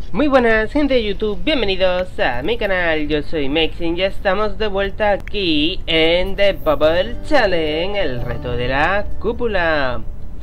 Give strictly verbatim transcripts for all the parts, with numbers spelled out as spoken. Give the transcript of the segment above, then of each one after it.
Muy buenas gente de YouTube, bienvenidos a mi canal, yo soy Mexin, ya estamos de vuelta aquí en The Bubble Challenge, el reto de la cúpula.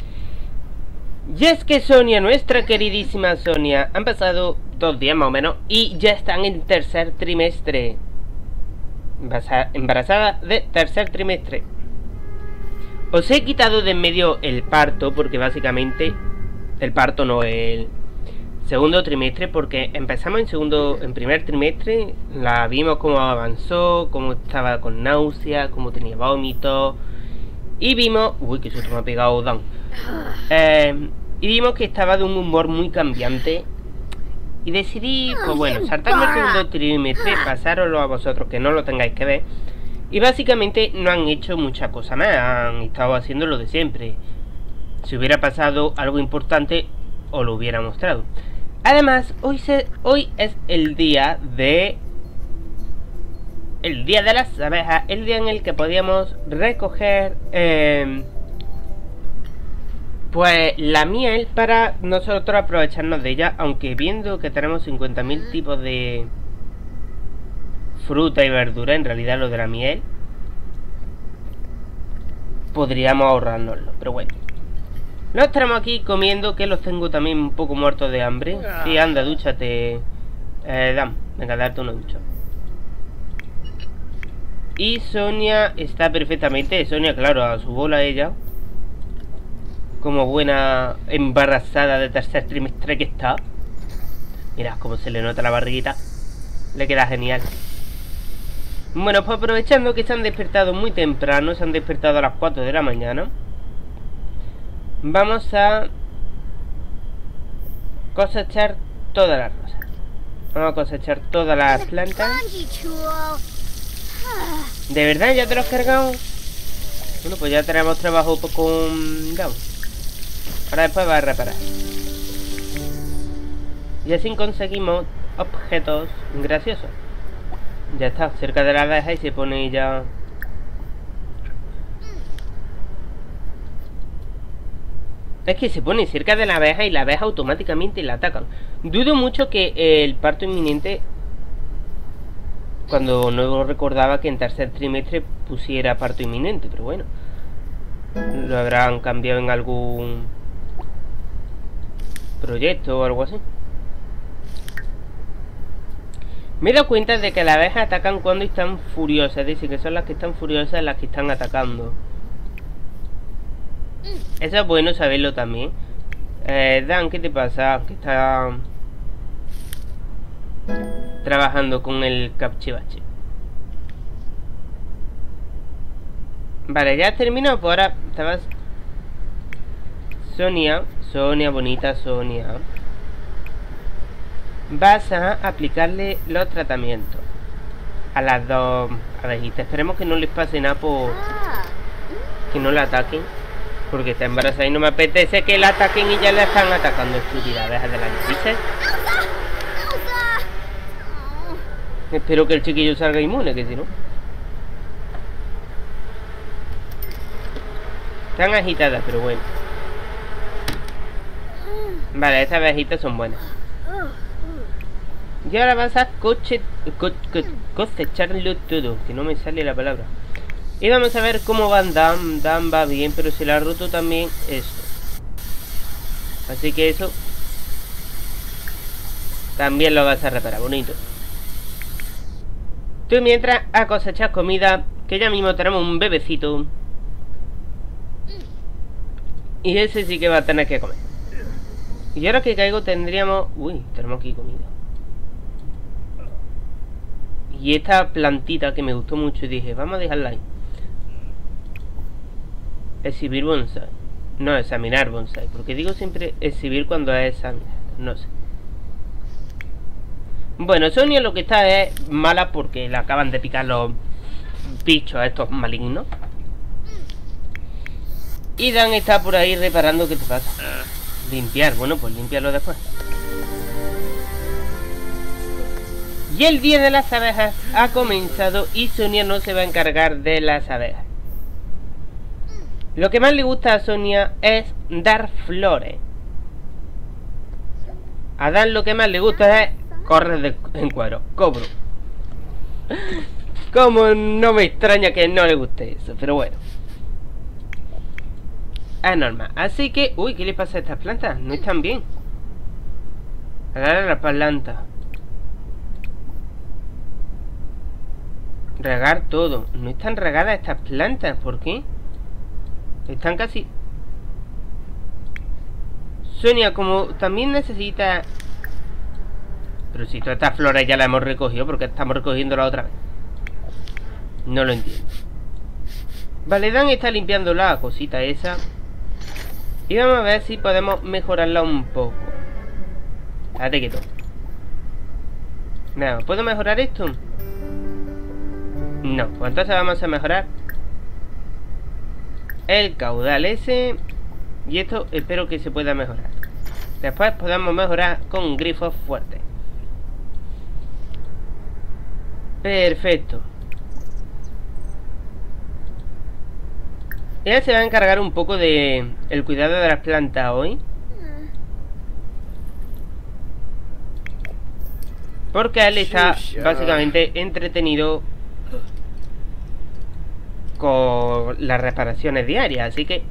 Y es que Sonia, nuestra queridísima Sonia, han pasado dos días más o menos y ya están en tercer trimestre. Embarazada de tercer trimestre. Os he quitado de en medio el parto porque básicamente, el parto no, el segundo trimestre, porque empezamos en segundo, en primer trimestre, la vimos cómo avanzó, cómo estaba con náuseas, cómo tenía vómitos, y vimos, uy, que susto me ha pegado Dan, eh, y vimos que estaba de un humor muy cambiante, y decidí, pues bueno, saltarme el segundo trimestre, pasároslo a vosotros que no lo tengáis que ver, y básicamente no han hecho mucha cosa más, han estado haciendo lo de siempre. Si hubiera pasado algo importante, os lo hubiera mostrado. Además, hoy, se, hoy es el día de... El día de las abejas, el día en el que podíamos recoger... Eh, pues la miel para nosotros aprovecharnos de ella, aunque viendo que tenemos cincuenta mil tipos de fruta y verdura, en realidad lo de la miel, podríamos ahorrárnoslo, pero bueno. Nos tenemos aquí comiendo, que los tengo también un poco muertos de hambre. Sí, anda, dúchate. Eh, Dan, venga, darte una ducha. Y Sonia está perfectamente. Sonia, claro, a su bola ella. Como buena embarazada de tercer trimestre que está. Mirad cómo se le nota la barriguita. Le queda genial. Bueno, pues aprovechando que se han despertado muy temprano, se han despertado a las cuatro de la mañana. Vamos a cosechar todas las rosas. Vamos a cosechar todas las plantas. ¿De verdad ya te lo has cargado? Bueno, pues ya tenemos trabajo con Down. Ahora después va a reparar. Y así conseguimos objetos graciosos. Ya está, cerca de la abeja y se pone ya... Es que se pone cerca de la abeja y la abeja automáticamente la atacan. Dudo mucho que el parto inminente, cuando no recordaba que en tercer trimestre pusiera parto inminente, pero bueno, lo habrán cambiado en algún proyecto o algo así. Me he dado cuenta de que las abejas atacan cuando están furiosas, es decir, que son las que están furiosas las que están atacando. Eso es bueno saberlo también. eh, Dan, ¿qué te pasa? Que está trabajando con el cachivache. Vale, ya has terminado. Pues ahora estabas... Sonia, Sonia, bonita Sonia, vas a aplicarle los tratamientos a las dos abejitas. Esperemos que no les pase nada por... que no la ataquen, porque está embarazada y no me apetece que la ataquen y ya la están atacando. Estúpida abeja de la narices. Espero que el chiquillo salga inmune, que si no... Están agitadas, pero bueno. Vale, estas abejitas son buenas. Y ahora vas a coche, co, co, cosecharlo todo, que no me sale la palabra. Y vamos a ver cómo van Dan. Dan va bien, pero se le ha roto también esto. Así que eso también lo vas a reparar, bonito. Tú mientras a cosechar comida, que ya mismo tenemos un bebecito. Y ese sí que va a tener que comer. Y ahora que caigo tendríamos... Uy, tenemos aquí comida. Y esta plantita que me gustó mucho y dije, vamos a dejarla ahí. Exhibir bonsai. No, examinar bonsai. Porque digo siempre exhibir cuando es examinar. No sé. Bueno, Sonia lo que está es mala porque le acaban de picar los bichos a estos malignos. Y Dan está por ahí reparando. ¿Qué te pasa? Limpiar. Bueno, pues limpiarlo después. Y el día de las abejas ha comenzado y Sonia no se va a encargar de las abejas. Lo que más le gusta a Sonia es dar flores. A Dan lo que más le gusta es correr de, en cuero. Cobro. Como no me extraña que no le guste eso, pero bueno. Es normal. Así que... Uy, ¿qué le pasa a estas plantas? No están bien. Regar las plantas. Regar todo. No están regadas estas plantas. ¿Por qué? Están casi... Sonia, como también necesita... Pero si todas estas flores ya las hemos recogido, ¿por qué estamos recogiéndolas otra vez? No lo entiendo. Vale, Dan está limpiando la cosita esa. Y vamos a ver si podemos mejorarla un poco. Espérate quieto. No, ¿puedo mejorar esto? No, pues entonces vamos a mejorar el caudal ese. Y esto espero que se pueda mejorar. Después podemos mejorar con grifos fuertes. Perfecto. Ella se va a encargar un poco de el cuidado de las plantas hoy. Porque él está básicamente entretenido con las reparaciones diarias. Así que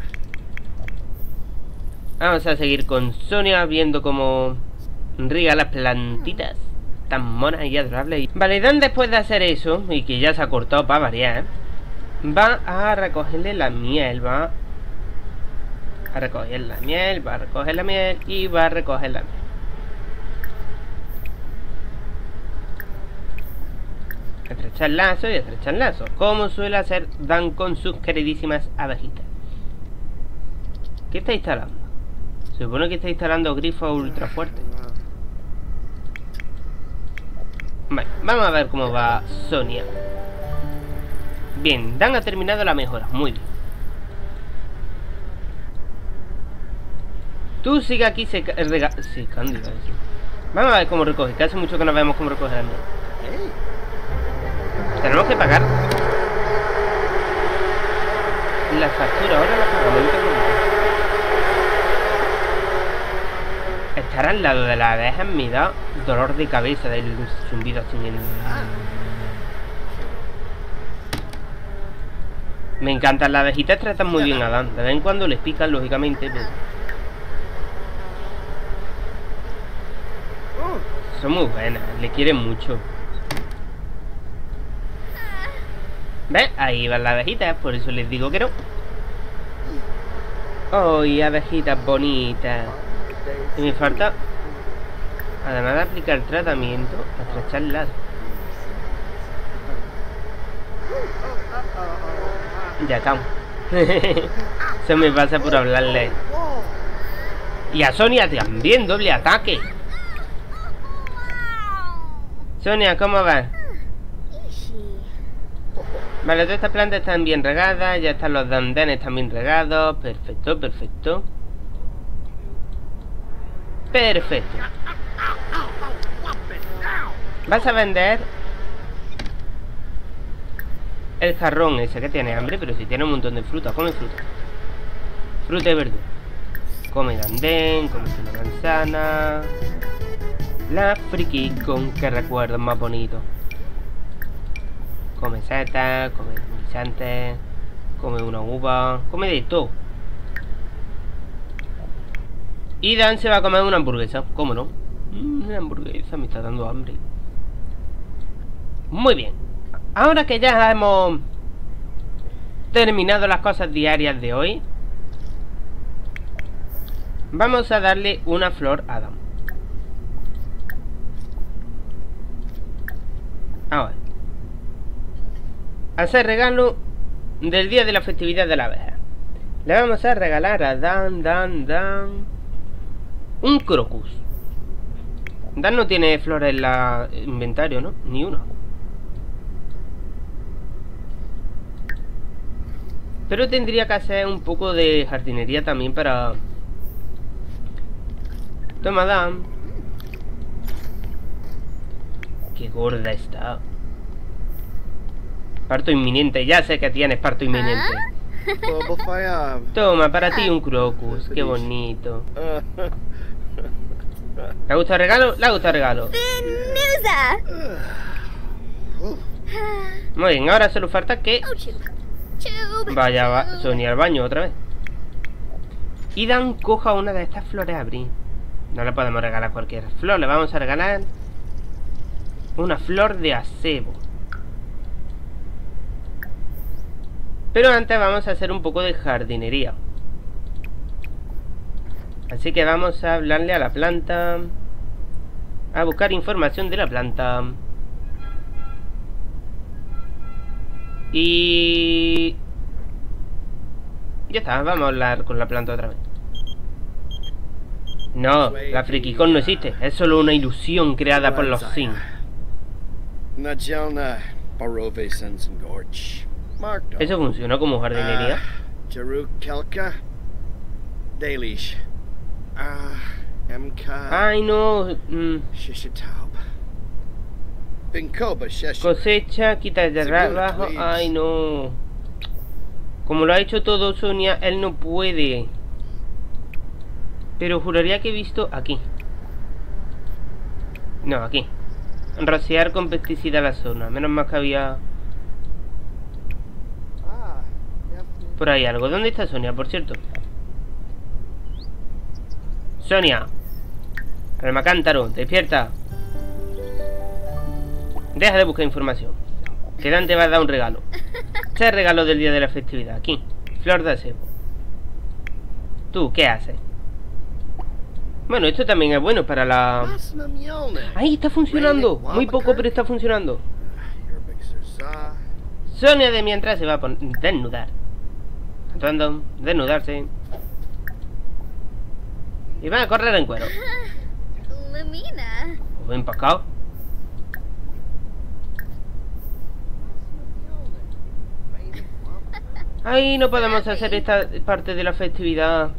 vamos a seguir con Sonia viendo cómo riega las plantitas tan monas y adorables. Vale, Dan después de hacer eso, y que ya se ha cortado para variar, va a recogerle la miel, va a recoger la miel, va a recoger la miel y va a recoger la miel. Estrechar lazo y estrechar lazo, como suele hacer Dan con sus queridísimas abejitas. ¿Qué está instalando? Se supone que está instalando grifos ultra fuertes. Vale, vamos a ver cómo va Sonia. Bien, Dan ha terminado la mejora, muy bien. Tú sigue aquí seca... Rega... secando, iba a decir. Vamos a ver cómo recoge, que hace mucho que no vemos cómo recoge la miel. Tenemos que pagar la factura, ahora la pagamos. Estar al lado de la abeja me da dolor de cabeza del zumbido así en... Me encantan las abejitas, tratan muy bien a Dan. De vez en cuando les pican, lógicamente, pero... son muy buenas, le quieren mucho. ¿Ves? Ahí van las abejitas, por eso les digo que no. ¡Ay, abejitas bonitas! Y me falta, además de aplicar tratamiento, estrecharlas. Ya estamos. Se me pasa por hablarle. Y a Sonia también, doble ataque. Sonia, ¿cómo va? Vale, todas estas plantas están bien regadas. Ya están los dandenes también regados. Perfecto, perfecto. Perfecto. Vas a vender el jarrón ese que tiene hambre, pero si tiene un montón de fruta. Come fruta. Fruta y verdura. Come dandén, come una manzana. La friki con que recuerdo más bonito. Come setas, come guisantes, come una uva, come de todo. Y Dan se va a comer una hamburguesa, ¿cómo no? Mm, una hamburguesa me está dando hambre. Muy bien. Ahora que ya hemos terminado las cosas diarias de hoy, vamos a darle una flor a Dan. Ahora, hacer regalo del día de la festividad de la abeja. Le vamos a regalar a Dan, Dan, Dan un crocus. Dan no tiene flores en la inventario, ¿no? Ni uno. Pero tendría que hacer un poco de jardinería también para... Toma, Dan. Qué gorda está. Parto inminente, ya sé que tienes parto inminente. Toma, para ti un crocus, qué bonito. ¿Le ha gustado el regalo? Le ha gustado el regalo. Muy bien, ahora solo falta que vaya va Sonia al baño otra vez. Y Dan coja una de estas flores a Bri. No le podemos regalar cualquier flor, le vamos a regalar una flor de acebo. Pero antes vamos a hacer un poco de jardinería. Así que vamos a hablarle a la planta, a buscar información de la planta. Y... ya está, vamos a hablar con la planta otra vez. No, la frikicón no existe, es solo una ilusión creada por los Sims. ¿Eso funcionó como jardinería? Ay no, mm. Cosecha, quita de abajo. Ay no. Como lo ha hecho todo Sonia, él no puede. Pero juraría que he visto aquí. No, aquí. Rociar con pesticida la zona. Menos mal que había por ahí algo. ¿Dónde está Sonia, por cierto? Sonia, alma cántaro, despierta. Deja de buscar información, que Dan te va a dar un regalo. Este es el regalo del día de la festividad. Aquí, flor de acebo. ¿Tú qué haces? Bueno, esto también es bueno para la... ¡Ahí está funcionando! Muy poco, pero está funcionando. Sonia de mientras se va a poner... desnudar. Actuando, desnudarse. Y van a correr en cuero. O empacado. Ay, no podemos hacer esta parte de la festividad.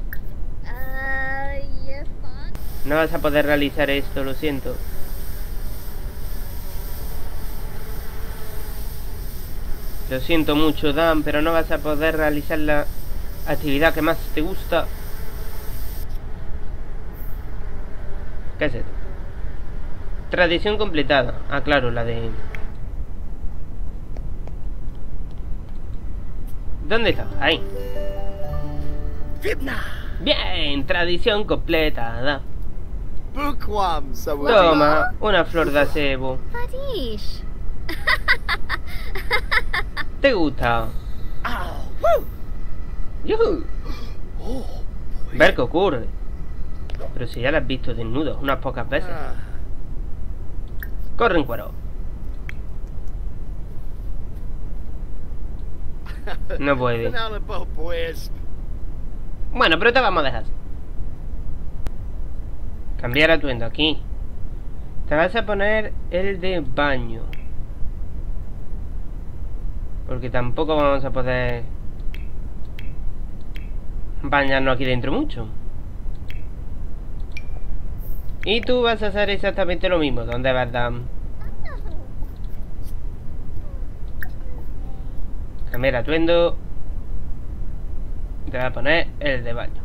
No vas a poder realizar esto, lo siento. Lo siento mucho, Dan, pero no vas a poder realizar la actividad que más te gusta. ¿Qué es esto? Tradición completada. Ah, claro, la de... ¿Dónde está? Ahí. Bien, tradición completada. Toma, una flor de acebo. ¿Te gusta? ¡Yuhu! Ver qué ocurre. Pero si ya la has visto desnudo unas pocas veces. Corre en cuero. No puede. Bueno, pero te vamos a dejar. Cambiar atuendo aquí. Te vas a poner el de baño. Porque tampoco vamos a poder bañarnos aquí dentro mucho. Y tú vas a hacer exactamente lo mismo. ¿Dónde vas, Dan? Cambiar atuendo. Te vas a poner el de baño.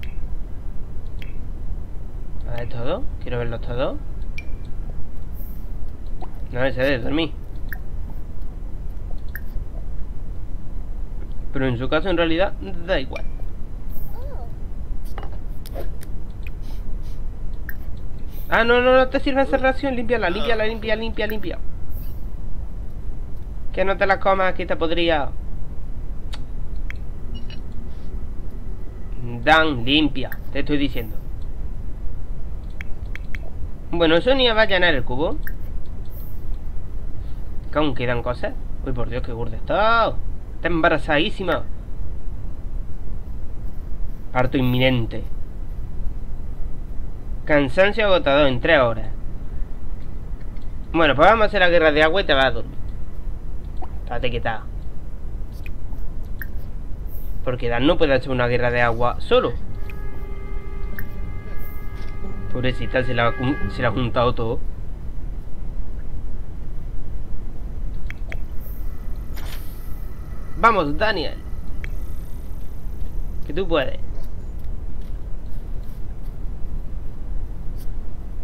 A ver todo. Quiero verlos todos. No, ese de dormir. Pero en su caso, en realidad, da igual. Ah, no, no, no te sirve esa ración. Límpiala, límpiala, limpia, limpia, limpia. Que no te la comas, que te podría. Dan, limpia, te estoy diciendo. Bueno, Sonia va a llenar el cubo. Que aún quedan cosas. Uy, por Dios, qué gorda está. Está embarazadísima. Parto inminente. Cansancio agotador en tres horas. Bueno, pues vamos a hacer la guerra de agua y te vas a dormir. Estate quieta. Porque Dan no puede hacer una guerra de agua solo. Pobrecita, se la, se la ha juntado todo. Vamos, Daniel. Que tú puedes.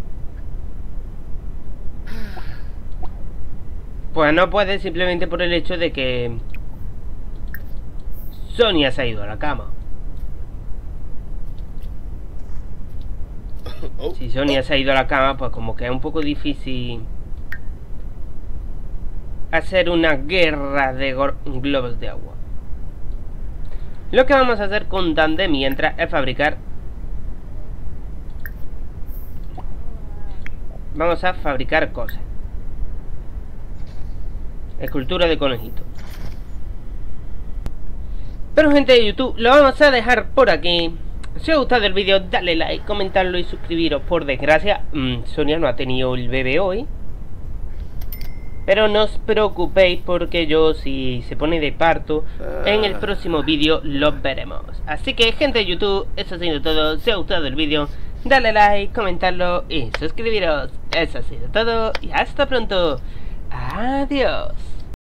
Pues no puede simplemente por el hecho de que Sonia se ha ido a la cama. Si Sonia se ha ido a la cama, pues como que es un poco difícil hacer una guerra de globos de agua. Lo que vamos a hacer con Dante mientras es fabricar... Vamos a fabricar cosas. Escultura de conejito. Pero gente de YouTube, lo vamos a dejar por aquí. Si os ha gustado el vídeo, dale like, comentarlo y suscribiros. Por desgracia, mmm, Sonia no ha tenido el bebé hoy. Pero no os preocupéis porque yo, si se pone de parto, en el próximo vídeo lo veremos. Así que gente de YouTube, eso ha sido todo. Si os ha gustado el vídeo, dale like, comentarlo y suscribiros. Eso ha sido todo y hasta pronto. Adiós.